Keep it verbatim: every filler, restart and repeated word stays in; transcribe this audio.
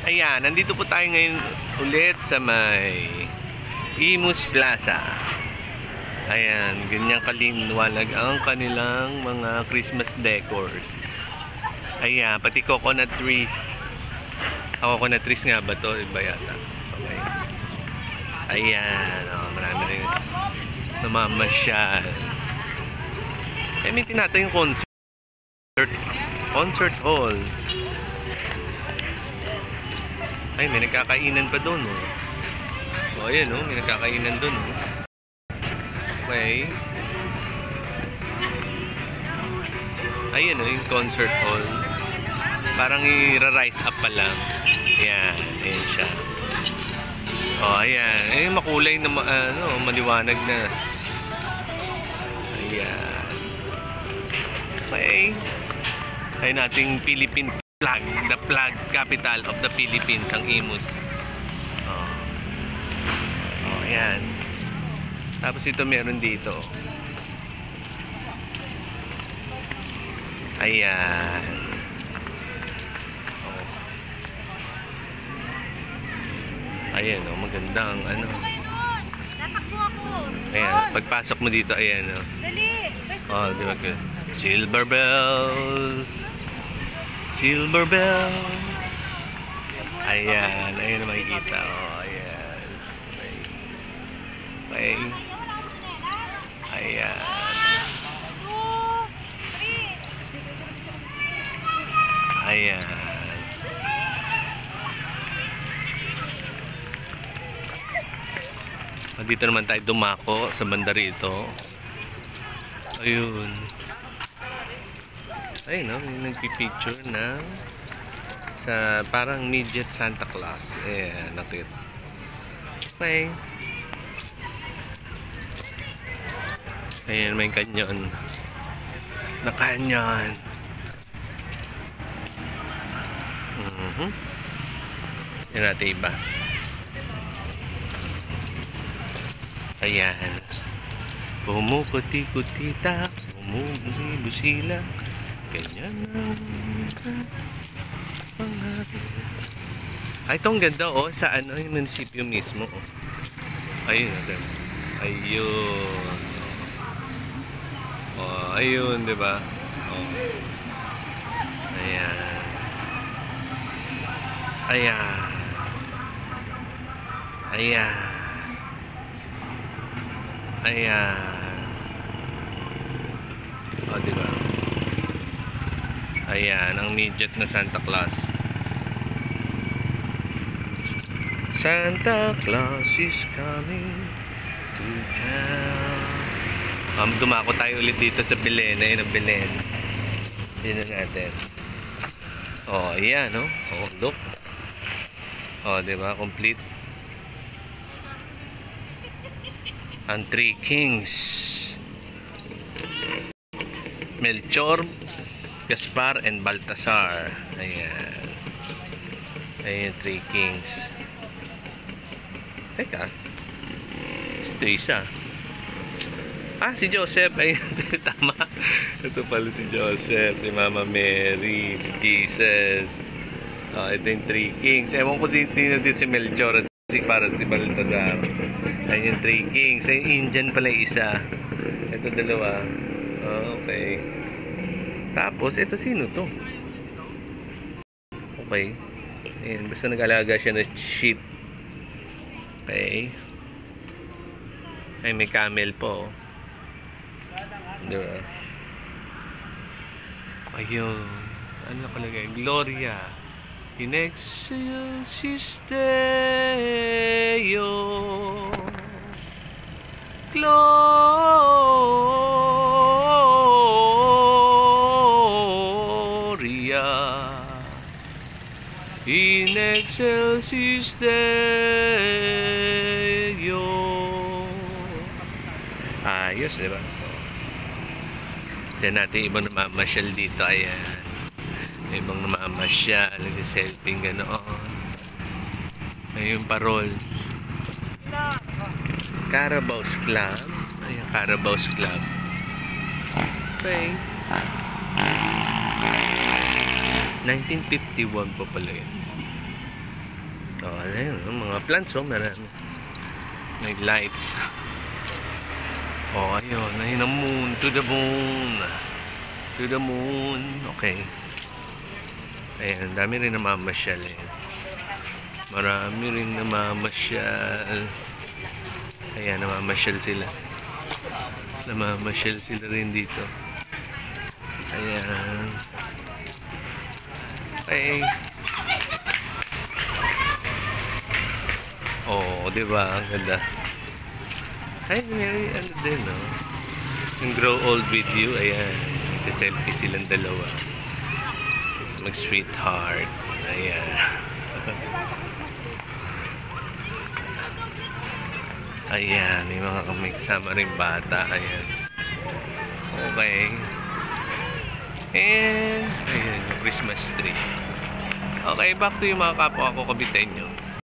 Ayan, nandito po tayo ngayon ulit sa may Imus Plaza. Ayan, ganyan kalinwalag ang kanilang mga Christmas decors. Ayan, pati coconut trees. Ah, coconut trees nga ba to? Iba yata. Okay. Ayan, oh, marami rin namamasyal. Eh, may tinatay yung concert. Concert hall. Ay, may nagkakainan pa doon, oh. O, ayan, oh, may nagkakainan doon, oh. Okay. Ayan, oh, yung concert hall. Parang i-rise up pa lang. Ayan, ayan siya. O, ayan. Ayan, makulay na, ano, maliwanag na. Ayan. Okay. Ayan nating Philippine flag, the flag capital of the Philippines, ang Imus. Oh. Oh, ayan. Tapos ito meron dito. Ayan. Oh. Ayan, oh, magandang ano. Tatakbo ako. Ayan, pagpasok mo dito, ayan, oh. Dali. Oh, di ba good? Silver bells. Silver bells. Ayan, ayan na makikita. Oh, ayan. Okay. Okay. Ayan. Ayan. Dito naman tayo dumako sa banda rito. Ayun. Ayun, no? Yung nagpipicture na sa parang midget Santa Claus. Ayan, nakita. Okay. Ayan, may kanyon. Na kanyon. Mm-hmm. Yan natin iba. Ayan. Bumukuti-kutita, bumubusi-busila. Ganyan ang ay, itong ganda, oh, sa ano, yung munisipyo mismo, oh. Ayun, ayun. Ayun. Oh, ayun, di ba? Oh. Ayan. Ayan. Ayan. Ayan. Oh, di ba? Ayan, ang midget na Santa Claus. Santa Claus is coming to town. Um, dumako tayo ulit dito sa Belen. Ayun ang Belen. Tignan natin. Oh, ayan, no? Oh, look. Oh, diba? Complete. Ang Three Kings. Melchor, Gaspar, and Baltasar. Ayan. Ayan, Three Kings. Teka. Ito isa. Ah, si Joseph. Ayan, tama. Ito pala si Joseph, si Mama Mary, si Jesus. Oh, ito yung Three Kings. Ewan ko sino dito si Melchor at si para si Baltasar. Ayan yung Three Kings. Ay, Indian pala isa. Ito dalawa. Oh, okay. Tapos, ito sino to? Okay. Ayan, basta nag-alaga siya ng sheep. Okay. Ay, may camel po. Diba? Ayun. Ano nakalagay? Gloria. In excelsis Deo. Gloria. In excelsis Deo. Ayos, diba? Diyan natin ibang namamasyal dito. Ayan. May ibang namamasyal. Nag-selfie ganoon. Ayun, parol. Carabao's Club. Ayan, Carabao's Club. Okay. nineteen fifty-one pa pala yun. Oh, ayun, mga plants, oh, marami. May lights. Oh, ayun, ayun ang moon. To the moon. To the moon. Okay. Ayan, dami rin namamasyal, eh. Marami rin namamasyal. Ayan, namamasyal sila. Namamasyal sila rin dito. Ayan. Okay. Oh, di ba? Ang ganda. Ay, may ano din, no? Yung grow old with you. Ayan. Nagsiselfie silang dalawa. Mag-sweetheart. Ayan. Ayan. May mga may kasama rin bata. Ayan. Okay. And, ayan, yung Christmas tree. Okay, back to yung mga kapwa ko, Kabitenyo.